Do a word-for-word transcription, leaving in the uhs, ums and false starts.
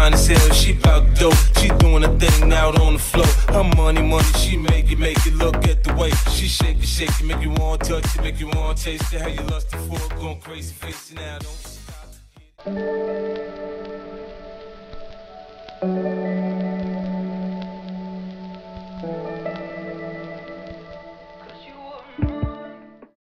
fine as hell, she bout dope. She doing a thing out on the floor. Her money, money, she make it, make it. Look at the way she shake it, shake it, make you want to touch it, make you want to taste it. How you lusty for it, going crazy, face it now, don't stop.